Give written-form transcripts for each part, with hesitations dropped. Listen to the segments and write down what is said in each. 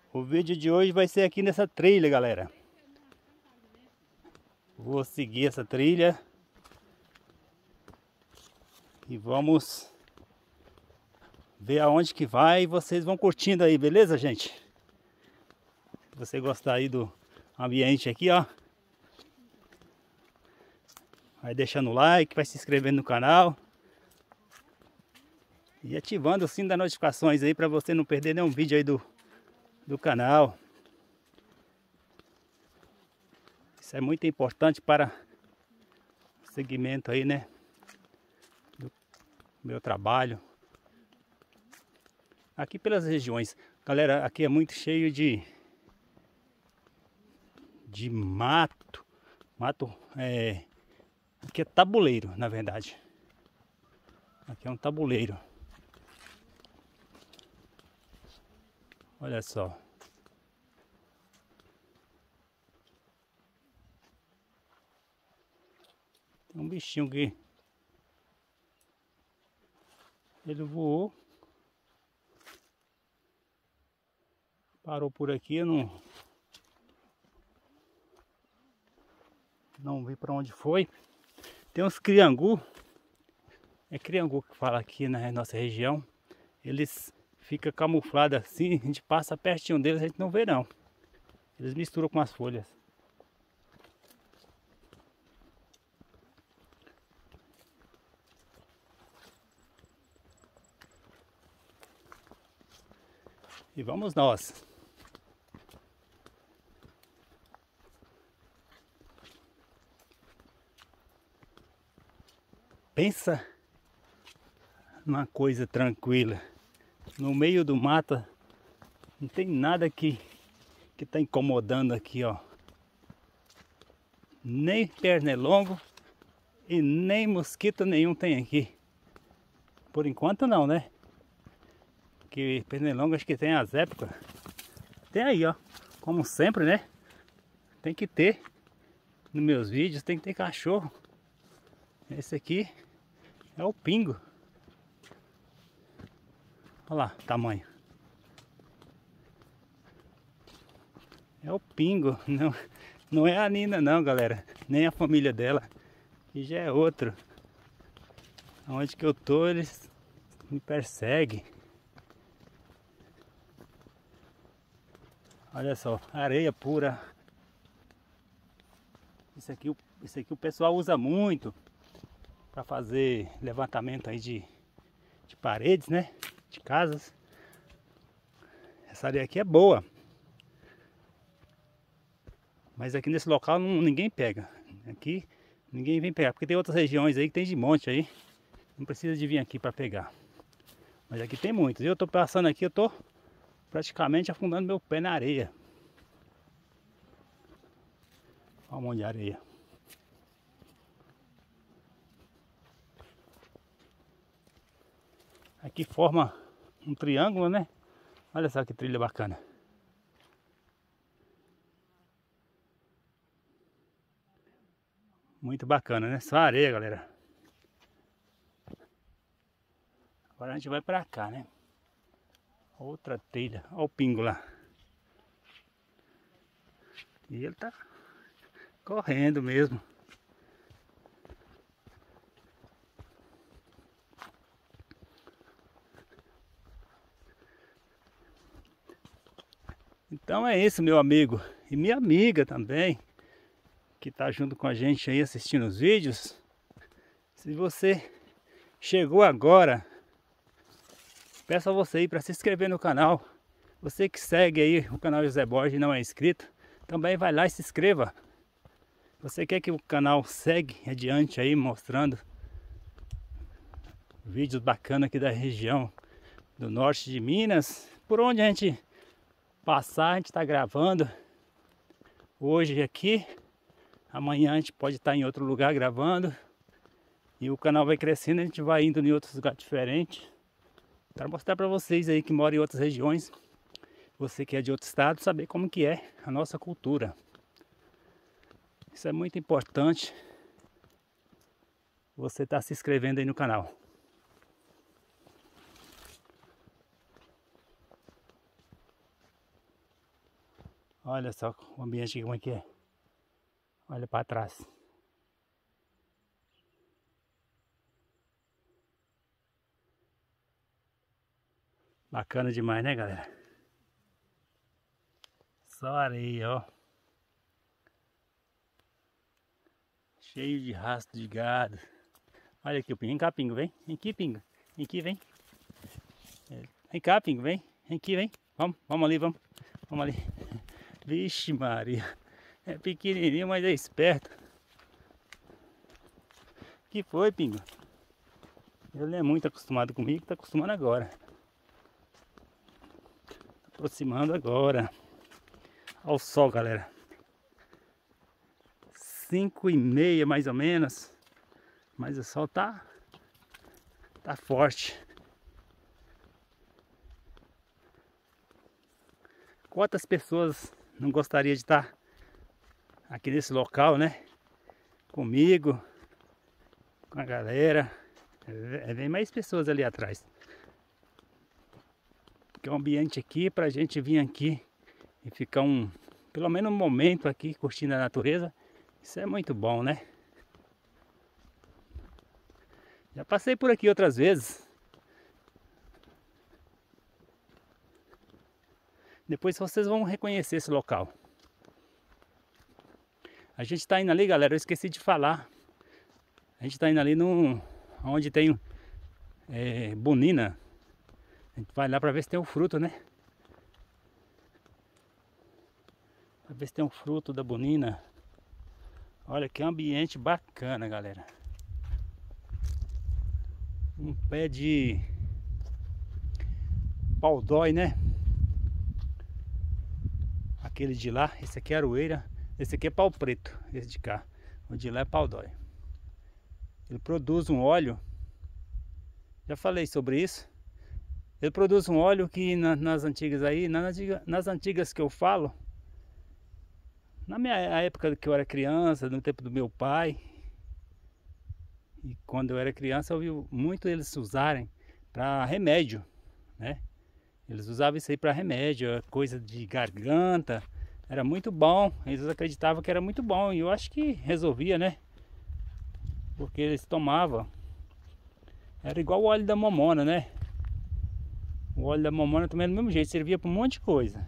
O vídeo de hoje vai ser aqui nessa trilha, galera. Vou seguir essa trilha e vamos ver aonde que vai e vocês vão curtindo aí, beleza, gente? Se você gostar aí do ambiente aqui, ó, vai deixando o like, vai se inscrevendo no canal e ativando o sino das notificações aí para você não perder nenhum vídeo aí do canal. Isso é muito importante para o segmento aí, né, do meu trabalho. Aqui pelas regiões, galera, aqui é muito cheio de mato. Mato aqui é tabuleiro, na verdade. Aqui é um tabuleiro. Olha só. Tem um bichinho que ele voou. Parou por aqui, eu não vi para onde foi. Tem uns criangu. É criangu que fala aqui na nossa região. Eles ficam camuflados assim, a gente passa pertinho deles, a gente não vê não. Eles misturam com as folhas. E vamos nós. Pensa numa coisa tranquila. No meio do mato, não tem nada que tá incomodando aqui, ó. Nem pernilongo e nem mosquito nenhum tem aqui. Por enquanto não, né? Que pernilongo acho que tem as épocas. Tem aí, ó. Como sempre, né? Tem que ter. Nos meus vídeos tem que ter cachorro. Esse aqui é o pingo. Olha lá, tamanho. É o pingo. Não é a Nina não, galera. Nem a família dela. Que já é outro. Onde que eu tô, eles me perseguem. Olha só, areia pura. Isso aqui o pessoal usa muito para fazer levantamento aí de paredes, né? De casas. Essa areia aqui é boa. Mas aqui nesse local ninguém pega. Aqui ninguém vem pegar. Porque tem outras regiões aí que tem de monte aí. Não precisa de vir aqui para pegar. Mas aqui tem muitos. Eu tô passando aqui, eu tô praticamente afundando meu pé na areia. Olha um monte de areia. Aqui forma um triângulo, né? Olha só que trilha bacana. Muito bacana, né? Só areia, galera. Agora a gente vai pra cá, né? Outra trilha. Olha o pingo lá. E ele tá correndo mesmo. Então é isso, meu amigo. E minha amiga também, que tá junto com a gente aí assistindo os vídeos. Se você chegou agora, peço a você aí para se inscrever no canal. Você que segue aí o canal José Borges e não é inscrito, também vai lá e se inscreva. Você quer que o canal segue adiante aí, mostrando vídeos bacanas aqui da região do norte de Minas. Por onde a gente passar, a gente está gravando. Hoje aqui, amanhã a gente pode estar em outro lugar gravando. E o canal vai crescendo, a gente vai indo em outros lugares diferentes. Para mostrar para vocês aí que moram em outras regiões, você que é de outro estado, saber como que é a nossa cultura. Isso é muito importante. Você está se inscrevendo aí no canal. Olha só o ambiente aqui como é que é. Olha para trás. Bacana demais, né, galera? Só areia, ó. Cheio de rastro de gado. Olha aqui o pingo. Vem cá, pingo, vem. Vem aqui, pingo. Vem aqui, vem. Vem cá, pingo, vem. Vem aqui, vem. Vamos ali, vamos. Vamos ali. Vixe, Maria. É pequenininho, mas é esperto. Que foi, pingo? Ele não é muito acostumado comigo, tá acostumando agora. Aproximando agora. Olha o sol, galera. 5h30 mais ou menos. Mas o sol tá forte. Quantas pessoas não gostariam de estar aqui nesse local, né? Comigo, com a galera. Vem mais pessoas ali atrás. Porque o ambiente aqui, pra gente vir aqui e ficar pelo menos um momento aqui curtindo a natureza, isso é muito bom, né? Já passei por aqui outras vezes. Depois vocês vão reconhecer esse local. A gente está indo ali, galera, eu esqueci de falar. A gente está indo ali onde tem bonina. A gente vai lá para ver se tem um fruto, né? Para ver se tem um fruto da bonina. Olha que ambiente bacana, galera. Um pé de pau-dói, né? Aquele de lá, esse aqui é aroeira, esse aqui é pau preto, esse de cá. O de lá é pau-dói. Ele produz um óleo, já falei sobre isso. Ele produz um óleo que nas antigas aí, nas antigas que eu falo, na minha época que eu era criança, no tempo do meu pai, e quando eu era criança eu vi muito eles usarem para remédio, né? Eles usavam isso aí para remédio, coisa de garganta, era muito bom, eles acreditavam que era muito bom e eu acho que resolvia, né? Porque eles tomavam, era igual o óleo da mamona, né? O óleo da mamona também é do mesmo jeito, servia para um monte de coisa.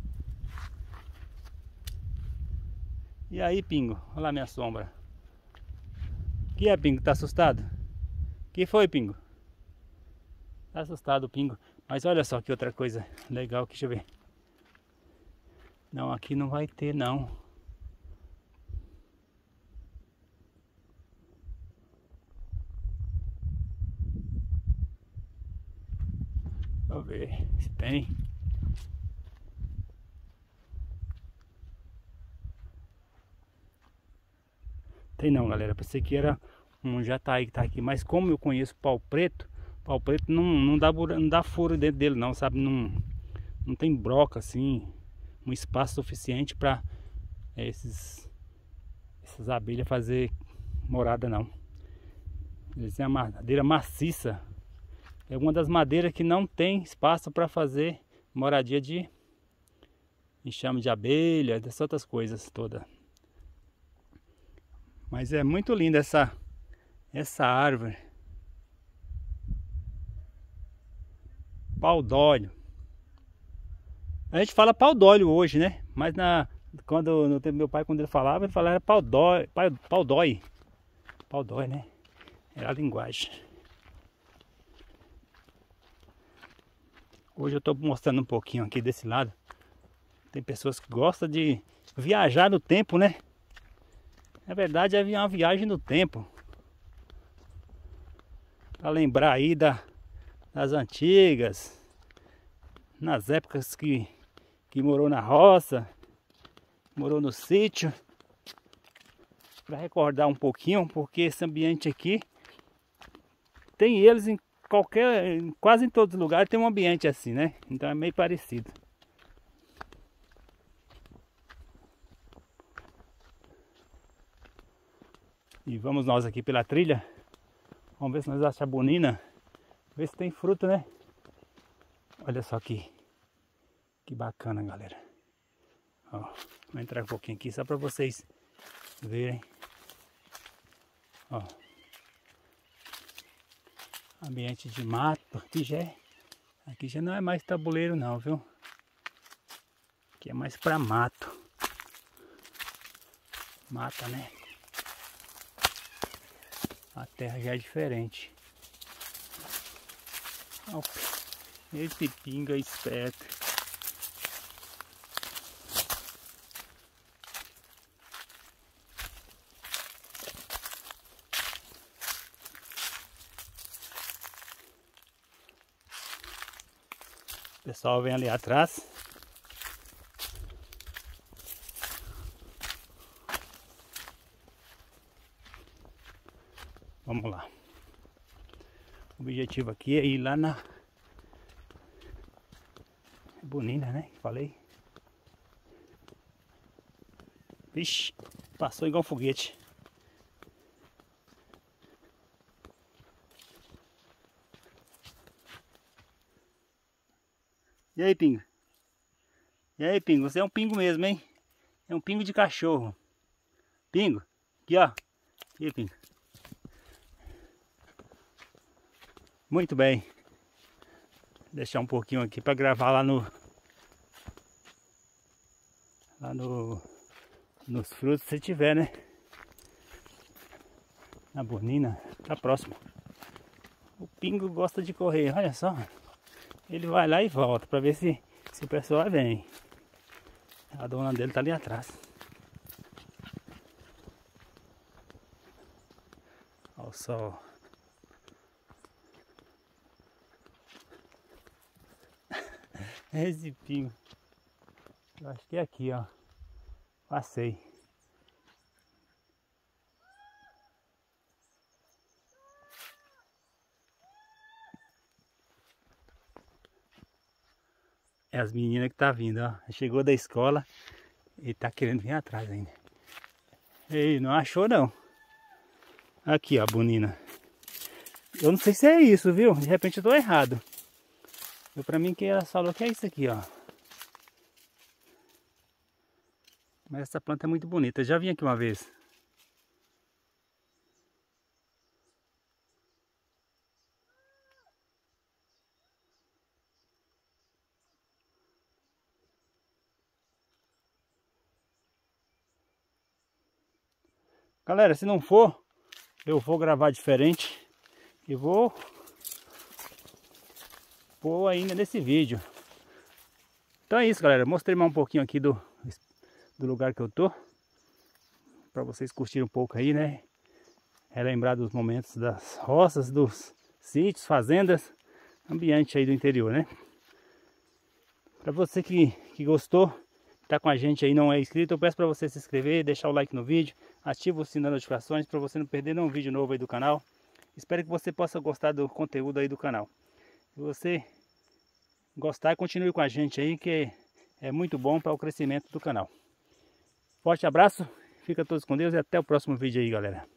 E aí, pingo, olha lá minha sombra. Que é, pingo? Tá assustado? Que foi, pingo? Tá assustado o pingo. Mas olha só que outra coisa legal aqui, deixa eu ver. Não, aqui não vai ter não. Deixa eu ver se tem. Tem não, galera. Pensei que era um jataí que tá aqui. Mas como eu conheço pau preto não dá furo dentro dele não, sabe? Não tem broca assim, um espaço suficiente para essas abelhas fazer morada não. Eles têm a madeira maciça. É uma das madeiras que não tem espaço para fazer moradia de enxame de abelha, dessas outras coisas todas. Mas é muito linda essa árvore. Pau-d'óleo. A gente fala pau-d'óleo hoje, né? Mas no tempo do meu pai, quando ele falava era pau-dói. Pau-dói, né? Era a linguagem. Hoje eu estou mostrando um pouquinho aqui desse lado. Tem pessoas que gostam de viajar no tempo, né? Na verdade é uma viagem no tempo. Para lembrar aí das antigas. Nas épocas que morou na roça. Morou no sítio. Para recordar um pouquinho, porque esse ambiente aqui tem eles quase em todos os lugares tem um ambiente assim, né? Então é meio parecido. E vamos nós aqui pela trilha. Vamos ver se nós achamos a bonina. Ver se tem fruto, né? Olha só aqui. Que bacana, galera. Ó, vou entrar um pouquinho aqui só para vocês verem. Ó, ambiente de mato. Aqui já não é mais tabuleiro não, viu? Aqui é mais para mato. Mata, né? A terra já é diferente. Ó, esse pinga é esperto. O pessoal vem ali atrás. Vamos lá. O objetivo aqui é ir lá na Bonina, né? Falei. Vixe, passou igual um foguete. E aí, pingo? E aí, pingo? Você é um pingo mesmo, hein? É um pingo de cachorro. Pingo? Aqui, ó. Aqui, pingo. Muito bem. Vou deixar um pouquinho aqui para gravar lá nos frutos, se tiver, né? Na Bonina, tá próximo. O pingo gosta de correr, olha só. Ele vai lá e volta para ver se o pessoal vem. A dona dele tá ali atrás. Olha o sol. Esse pingo. Eu acho que é aqui, ó. Passei. É as meninas que tá vindo, ó. Chegou da escola e tá querendo vir atrás ainda. Ei, não achou não. Aqui, ó, a Bonina. Eu não sei se é isso, viu? De repente eu tô errado. Pra mim que ela falou que é isso aqui, ó. Mas essa planta é muito bonita. Eu já vim aqui uma vez. Galera, se não for, eu vou gravar diferente. E vou pôr ainda nesse vídeo. Então é isso, galera. Mostrei mais um pouquinho aqui do lugar que eu tô. Pra vocês curtirem um pouco aí, né? Relembrar dos momentos das roças, dos sítios, fazendas, ambiente aí do interior, né? Pra você que gostou, tá com a gente aí, não é inscrito, eu peço pra você se inscrever, deixar o like no vídeo, ativa o sininho das notificações pra você não perder nenhum vídeo novo aí do canal. Espero que você possa gostar do conteúdo aí do canal. Se você gostar, continue com a gente aí, que é muito bom para o crescimento do canal. Forte abraço, fica todos com Deus e até o próximo vídeo aí, galera.